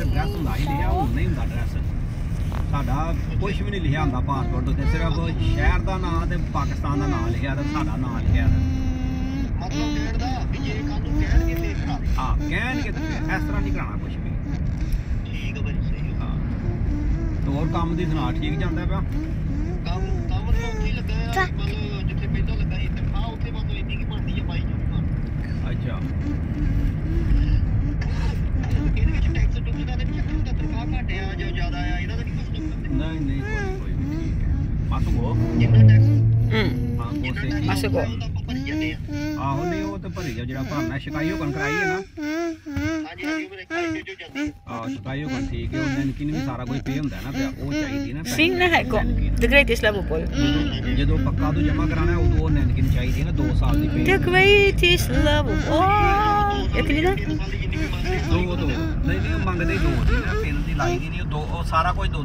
Address ਹੁੰਦਾ ਹੀ ਲਿਖਿਆ, ਹੁਣ ਨਹੀਂ ਹੁੰਦਾ ਐਡਰੈਸ ਸਾਡਾ, ਕੁਛ ਵੀ ਨਹੀਂ ਲਿਖਿਆ ਹੁੰਦਾ ਪਾਸਪੋਰਟ ਉੱਤੇ, ਸਿਰਫ ਸ਼ਹਿਰ ਦਾ ਨਾਂ ਤੇ ਪਾਕਿਸਤਾਨ ਦਾ ਨਾਂ ਲਿਖਿਆ ਤੇ ਸਾਡਾ ਨਾਂ ਲਿਖਿਆ। ਮਤਲਬ ਕਹਿਣ ਦਾ ਵੀ ਜੇ ਕੱਲ ਨੂੰ ਕਹਿਣਗੇ ਤੇ ਕਰਾ ਦੇ। ਹਾਂ ਕਹਿਣਗੇ ਤੇ ਇਸ ਤਰ੍ਹਾਂ ਨਹੀਂ ਕਰਾਉਣਾ ਕੁਛ ਵੀ। ਠੀਕ ਆ ਭਾਈ, ਸਹੀ ਆ। ਹਾਂ ਹੋਰ ਕੰਮ ਦੀ ਸੁਣਾ, ਠੀਕ ਜਾਂਦਾ ਪਿਆ? ਕੰਮ ਤਾਂ ਉੱਥੇ ਹੀ ਲੱਗਾ ਆ, ਮਤਲਬ ਜਿੱਥੇ ਪਹਿਲਾਂ ਲੱਗਾ ਸੀ ਤਨਖਾਹ ਉੱਥੇ ਬਸ ਇੰਨੀ ਕੀ ਬਣਦੀ ਆ 22 24 ਘੰਟੇ। ਅੱਛਾ ਇਹਦੇ ਵਿੱਚ ਟੈਕਸ ਟੁਕਸ ਦਾ ਨਹੀਂ ਚੱਕਰ ਹੁੰਦਾ, ਤਨਖਾਹ ਘੱਟ ਆ ਜਾਂ ਜ਼ਿਆਦਾ ਆ ਇਹਦਾ ਤਾਂ ਨਹੀਂ ਕੁਛ ਚੱਕਰ। ਨਹੀਂ ਨਹੀਂ ਕੋਈ ਵੀ ਠੀਕ ਹੈ। masuk kok ਜਿੰਨਾ ਟੈਕਸ masuk kok ਭਰੀ ਜਾਂਦੇ ਆ। ਆਹੋ ਨਹੀਂ ਉਹ ਤਾਂ ਭਰੀ ਜਾ, ਜਿਹੜਾ ਭਰਨਾ ਸ਼ਿਕਾਇਓ ਕਨ ਕਰਾਈ ਹੈ ਨਾ। ਹਾਂਜੀ ਹਾਂਜੀ, ਮੇਰੇ ਖਾਤੇ ਚੋਂ ਜਾਂਦੀ ਆ। ਆਹ ਸ਼ਿਕਾਇਓ ਕਨ ਠੀਕ ਹੈ, ਉਹ ਨੈਨਕਿਨ ਵੀ ਸਾਰਾ ਕੁਝ ਪੇ ਹੁੰਦਾ ਨਾ ਪਿਆ, ਉਹ ਚਾਹੀਦੀ ਨਾ। Sino kok? The greatest love of all. ਜਦੋਂ ਪੱਕਾ ਤੂੰ ਜਮਾ ਕਰਾਣਾ ਉਦੋਂ ਉਹ ਨੈਨਕਿਨ ਚਾਹੀਦੀ ਨਾ, 2 ਸਾਲ ਦੀ ਪੇ। The greatest love of all. ਇਹ ਕਿੰਨੀ ਦਾ? 2 ਨਹੀਂ ਨਹੀਂ ਉਹ ਮੰਗਦੇ 2 ਦੀ ਨਾ, 3 ਦੀ ਲਾਈ ਦੀ ਨਹੀਂ, ਉਹ ਸਾਰਾ ਕੁਝ 2